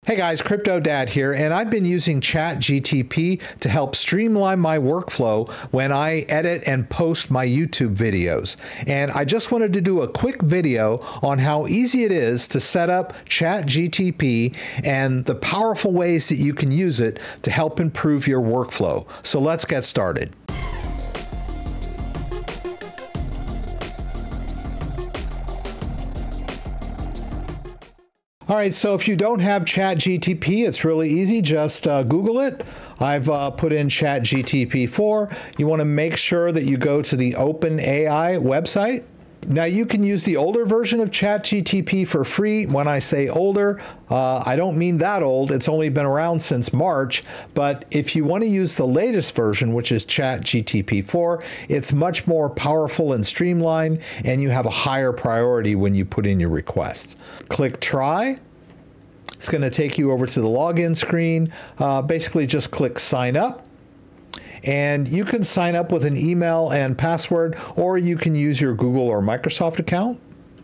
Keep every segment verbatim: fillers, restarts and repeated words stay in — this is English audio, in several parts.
Hey guys, Crypto Dad here, and I've been using ChatGPT to help streamline my workflow when I edit and post my YouTube videos. And I just wanted to do a quick video on how easy it is to set up ChatGPT and the powerful ways that you can use it to help improve your workflow. So let's get started. All right, so if you don't have ChatGPT, it's really easy. Just uh, Google it. I've uh, put in ChatGPT four. You want to make sure that you go to the OpenAI website. Now, you can use the older version of ChatGPT for free. When I say older, uh, I don't mean that old. It's only been around since March. But if you want to use the latest version, which is ChatGPT four, it's much more powerful and streamlined, and you have a higher priority when you put in your requests. Click Try. It's going to take you over to the login screen. Uh, basically, just click Sign Up. And you can sign up with an email and password, or you can use your Google or Microsoft account.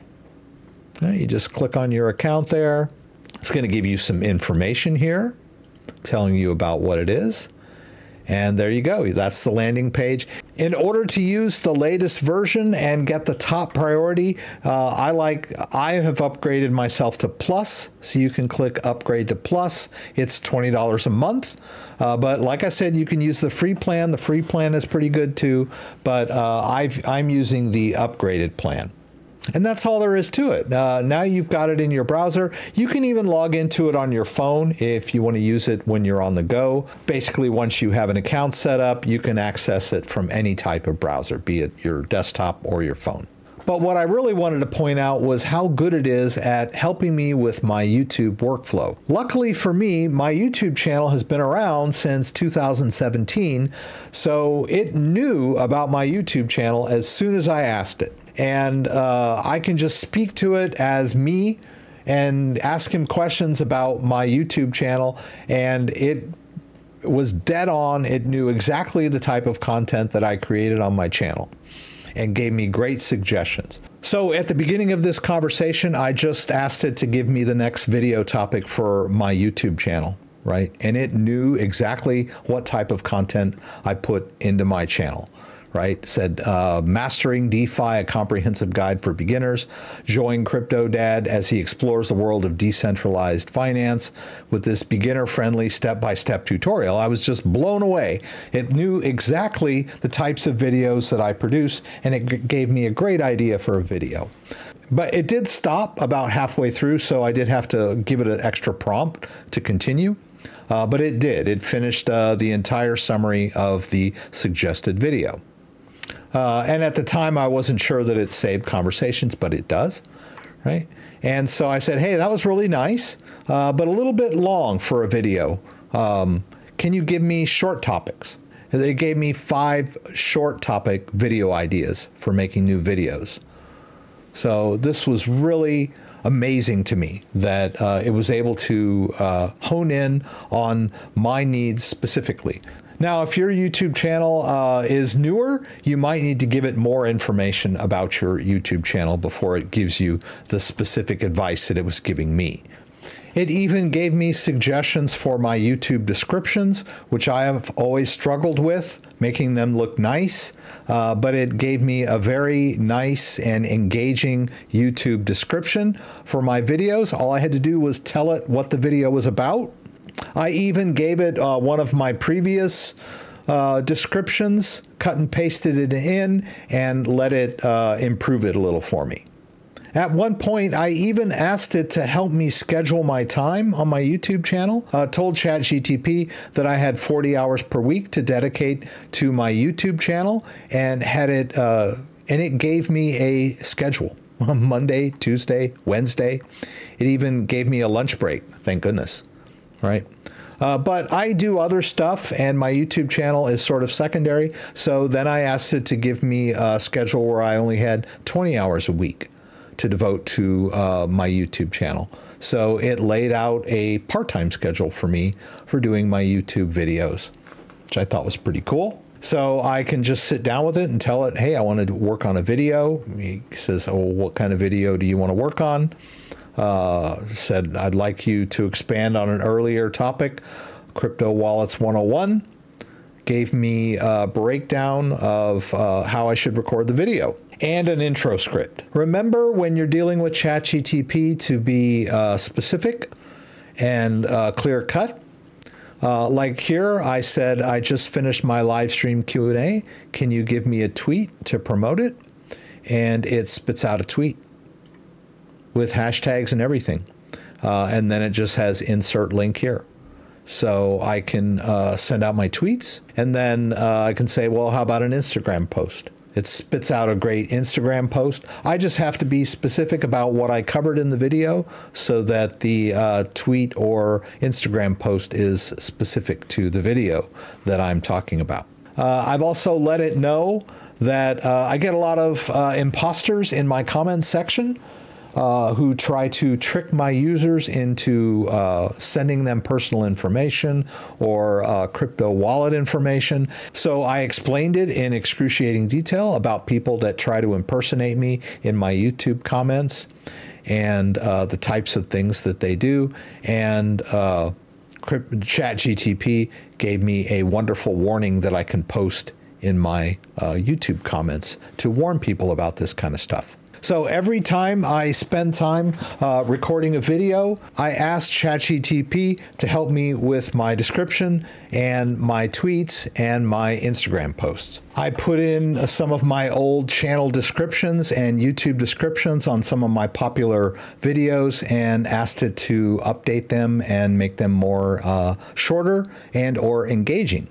Okay, you just click on your account there. It's going to give you some information here, telling you about what it is. And there you go. That's the landing page. In order to use the latest version and get the top priority, uh, I like, I have upgraded myself to Plus. So you can click Upgrade to Plus. It's twenty dollars a month. Uh, but like I said, you can use the free plan. The free plan is pretty good too. But uh, I've, I'm using the upgraded plan. And that's all there is to it. Uh, now you've got it in your browser. You can even log into it on your phone if you want to use it when you're on the go. Basically, once you have an account set up, you can access it from any type of browser, be it your desktop or your phone. But what I really wanted to point out was how good it is at helping me with my YouTube workflow. Luckily for me, my YouTube channel has been around since two thousand seventeen, so it knew about my YouTube channel as soon as I asked it. And uh, I can just speak to it as me and ask him questions about my YouTube channel, and it was dead on. It knew exactly the type of content that I created on my channel and gave me great suggestions. So at the beginning of this conversation, I just asked it to give me the next video topic for my YouTube channel, right? And it knew exactly what type of content I put into my channel. Right? Said, uh, Mastering DeFi, a comprehensive guide for beginners. Join Crypto Dad as he explores the world of decentralized finance with this beginner-friendly step-by-step tutorial. I was just blown away. It knew exactly the types of videos that I produce, and it gave me a great idea for a video. But it did stop about halfway through, so I did have to give it an extra prompt to continue. Uh, but it did. It finished uh, the entire summary of the suggested video. Uh, and at the time, I wasn't sure that it saved conversations, but it does, right? And so I said, hey, that was really nice, uh, but a little bit long for a video. Um, can you give me short topics? And they gave me five short topic video ideas for making new videos. So this was really amazing to me that uh, it was able to uh, hone in on my needs specifically. Now, if your YouTube channel uh, is newer, you might need to give it more information about your YouTube channel before it gives you the specific advice that it was giving me. It even gave me suggestions for my YouTube descriptions, which I have always struggled with, making them look nice, uh, but it gave me a very nice and engaging YouTube description for my videos. All I had to do was tell it what the video was about. I even gave it uh, one of my previous uh, descriptions, cut and pasted it in, and let it uh, improve it a little for me. At one point, I even asked it to help me schedule my time on my YouTube channel. Uh, told ChatGPT that I had forty hours per week to dedicate to my YouTube channel, and had it, uh, and it gave me a schedule. Monday, Tuesday, Wednesday. It even gave me a lunch break, thank goodness. Right? Uh, but I do other stuff, and my YouTube channel is sort of secondary. So then I asked it to give me a schedule where I only had twenty hours a week to devote to uh, my YouTube channel. So it laid out a part-time schedule for me for doing my YouTube videos, which I thought was pretty cool. So I can just sit down with it and tell it, hey, I want to work on a video. He says, oh, what kind of video do you want to work on? uh, said, I'd like you to expand on an earlier topic, Crypto Wallets one oh one. Gave me a breakdown of uh, how I should record the video and an intro script. Remember, when you're dealing with ChatGPT, to be uh, specific and uh, clear cut. Uh, like here, I said, I just finished my live stream Q and A. Can you give me a tweet to promote it? And it spits out a tweet with hashtags and everything. Uh, and then it just has insert link here. So I can uh, send out my tweets, and then uh, I can say, well, how about an Instagram post? It spits out a great Instagram post. I just have to be specific about what I covered in the video so that the uh, tweet or Instagram post is specific to the video that I'm talking about. Uh, I've also let it know that uh, I get a lot of uh, imposters in my comments section uh, who try to trick my users into uh, sending them personal information or uh, crypto wallet information. So I explained it in excruciating detail about people that try to impersonate me in my YouTube comments and uh, the types of things that they do. And uh, ChatGPT gave me a wonderful warning that I can post in my uh, YouTube comments to warn people about this kind of stuff. So every time I spend time uh, recording a video, I ask ChatGPT to help me with my description and my tweets and my Instagram posts. I put in uh, some of my old channel descriptions and YouTube descriptions on some of my popular videos and asked it to update them and make them more uh, shorter and or engaging.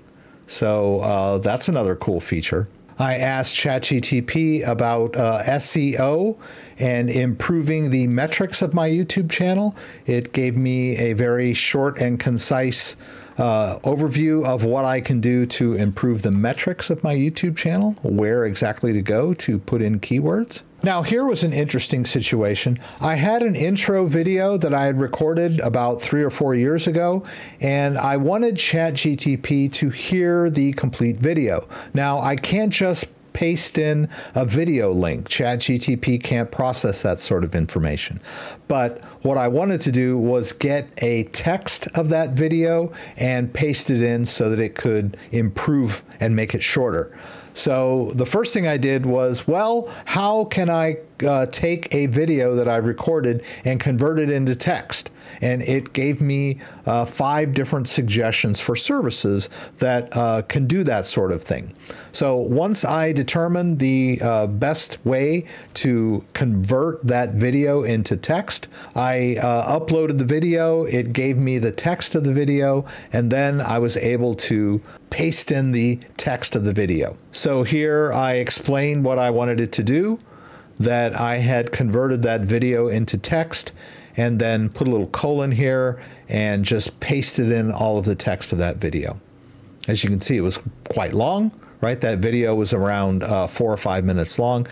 So uh, that's another cool feature. I asked ChatGPT about uh, S E O and improving the metrics of my YouTube channel. It gave me a very short and concise uh, overview of what I can do to improve the metrics of my YouTube channel, where exactly to go to put in keywords. Now, here was an interesting situation. I had an intro video that I had recorded about three or four years ago, and I wanted ChatGPT to hear the complete video. Now, I can't just paste in a video link. ChatGPT can't process that sort of information. But what I wanted to do was get a text of that video and paste it in so that it could improve and make it shorter. So the first thing I did was, well, how can I uh, take a video that I recorded and convert it into text? And it gave me uh, five different suggestions for services that uh, can do that sort of thing. So once I determined the uh, best way to convert that video into text, I uh, uploaded the video, it gave me the text of the video, and then I was able to paste in the text of the video. So here I explained what I wanted it to do, that I had converted that video into text, and then put a little colon here and just pasted in all of the text of that video. As you can see, it was quite long, right? That video was around uh, four or five minutes long.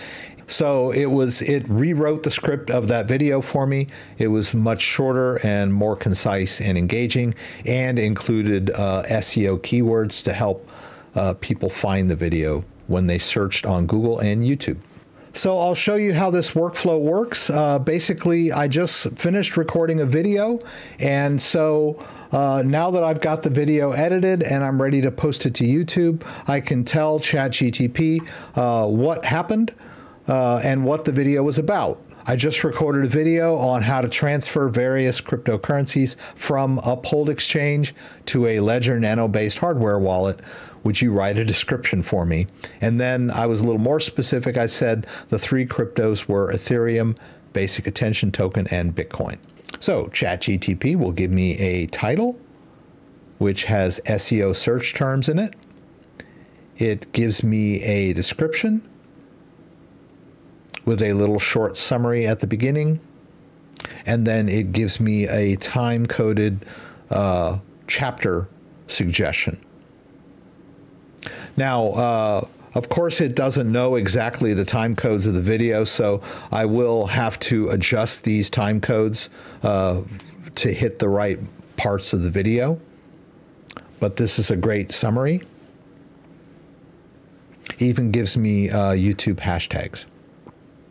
So it was, it rewrote the script of that video for me. It was much shorter and more concise and engaging, and included uh, S E O keywords to help uh, people find the video when they searched on Google and YouTube. So I'll show you how this workflow works. Uh, basically, I just finished recording a video, and so uh, now that I've got the video edited and I'm ready to post it to YouTube, I can tell ChatGPT uh, what happened uh, and what the video was about. I just recorded a video on how to transfer various cryptocurrencies from Uphold Exchange to a Ledger Nano-based hardware wallet. Would you write a description for me? And then I was a little more specific. I said the three cryptos were Ethereum, Basic Attention Token, and Bitcoin. So ChatGPT will give me a title, which has S E O search terms in it. It gives me a description with a little short summary at the beginning. And then it gives me a time-coded uh, chapter suggestion. Now, uh, of course, it doesn't know exactly the time codes of the video, so I will have to adjust these time codes uh, to hit the right parts of the video. But this is a great summary. It even gives me uh, YouTube hashtags.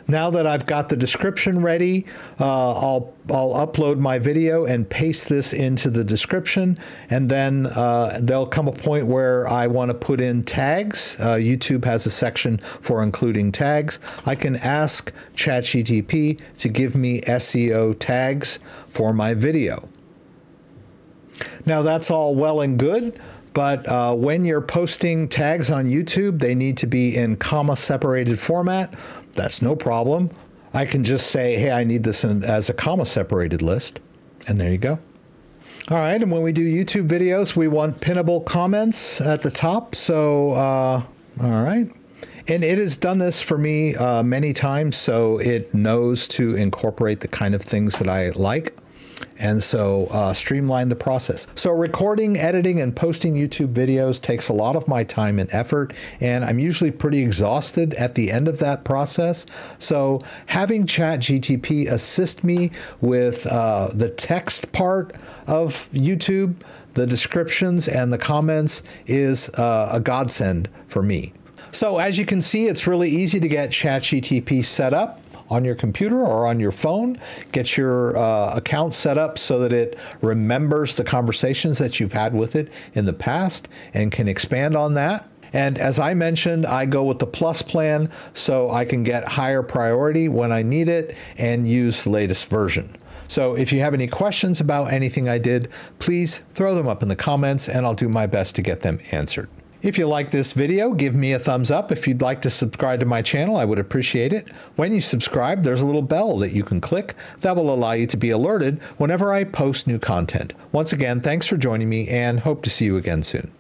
Now that I've got the description ready, uh, I'll, I'll upload my video and paste this into the description, and then uh, there'll come a point where I want to put in tags. Uh, YouTube has a section for including tags. I can ask ChatGPT to give me S E O tags for my video. Now that's all well and good, but uh, when you're posting tags on YouTube, they need to be in comma-separated format. That's no problem. I can just say, hey, I need this in, as a comma-separated list, and there you go. All right, and when we do YouTube videos, we want pinnable comments at the top. So, uh, all right. And it has done this for me uh, many times, so it knows to incorporate the kind of things that I like. And so uh, streamline the process. So recording, editing, and posting YouTube videos takes a lot of my time and effort, and I'm usually pretty exhausted at the end of that process. So having ChatGPT assist me with uh, the text part of YouTube, the descriptions, and the comments is uh, a godsend for me. So as you can see, it's really easy to get ChatGPT set up on your computer or on your phone. Get your uh, account set up so that it remembers the conversations that you've had with it in the past and can expand on that. And as I mentioned, I go with the Plus plan so I can get higher priority when I need it and use the latest version. So if you have any questions about anything I did, please throw them up in the comments and I'll do my best to get them answered. If you like this video, give me a thumbs up. If you'd like to subscribe to my channel, I would appreciate it. When you subscribe, there's a little bell that you can click that will allow you to be alerted whenever I post new content. Once again, thanks for joining me and hope to see you again soon.